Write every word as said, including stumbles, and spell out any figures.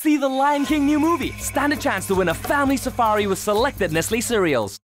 See the Lion King new movie. Stand a chance to win a family safari with selected Nestlé cereals.